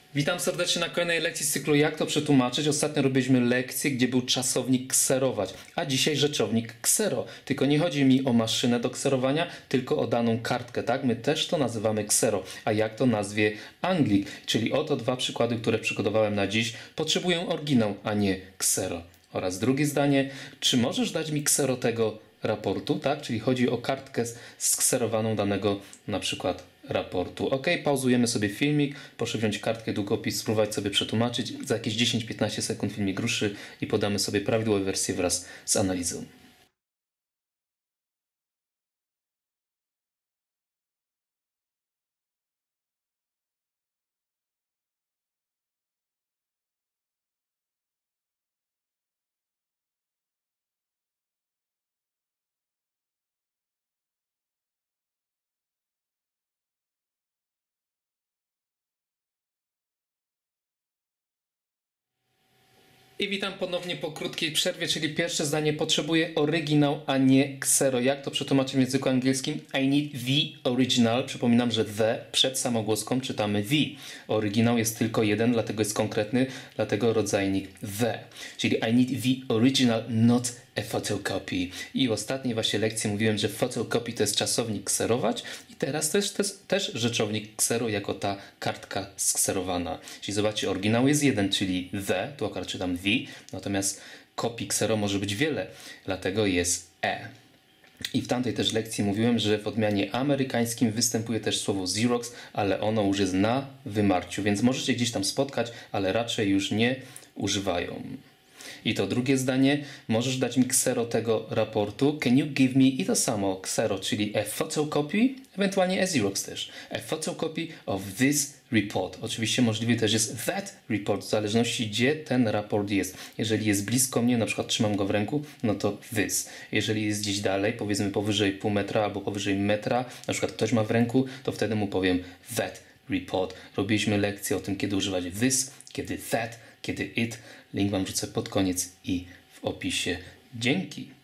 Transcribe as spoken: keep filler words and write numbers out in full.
Witam serdecznie na kolejnej lekcji z cyklu Jak to przetłumaczyć. Ostatnio robiliśmy lekcję, gdzie był czasownik kserować, a dzisiaj rzeczownik ksero. Tylko nie chodzi mi o maszynę do kserowania, tylko o daną kartkę, tak? My też to nazywamy ksero, a jak to nazwie Anglik. Czyli oto dwa przykłady, które przygotowałem na dziś, potrzebują oryginał, a nie ksero. Oraz drugie zdanie, czy możesz dać mi ksero tego raportu, tak? Czyli chodzi o kartkę skserowaną danego na przykład raportu. Ok, pauzujemy sobie filmik, proszę wziąć kartkę, długopis, spróbować sobie przetłumaczyć. Za jakieś dziesięć piętnaście sekund filmik ruszy i podamy sobie prawidłową wersję wraz z analizą. I witam ponownie po krótkiej przerwie, czyli pierwsze zdanie, potrzebuję oryginał, a nie ksero. Jak to przetłumaczyć w języku angielskim? I need the original. Przypominam, że the przed samogłoską czytamy the. Oryginał jest tylko jeden, dlatego jest konkretny, dlatego rodzajnik the. Czyli I need the original, not a photocopy. I w ostatniej właśnie lekcji mówiłem, że photocopy to jest czasownik kserować i teraz też, też, też rzeczownik ksero jako ta kartka skserowana. Czyli zobaczcie, oryginał jest jeden, czyli the, tu akurat czytam the, natomiast kopii ksero może być wiele, dlatego jest e. I w tamtej też lekcji mówiłem, że w odmianie amerykańskim występuje też słowo Xerox, ale ono już jest na wymarciu, więc możecie gdzieś tam spotkać, ale raczej już nie używają. I to drugie zdanie, możesz dać mi ksero tego raportu. Can you give me i to samo ksero, czyli a photocopy, ewentualnie a Xerox też. A photocopy of this report. Oczywiście możliwy też jest that report, w zależności gdzie ten raport jest. Jeżeli jest blisko mnie, na przykład trzymam go w ręku, no to this. Jeżeli jest gdzieś dalej, powiedzmy powyżej pół metra albo powyżej metra, na przykład ktoś ma w ręku, to wtedy mu powiem that report. Robiliśmy lekcję o tym, kiedy używać this, kiedy that, kiedy it. Link wam wrzucę pod koniec i w opisie. Dzięki!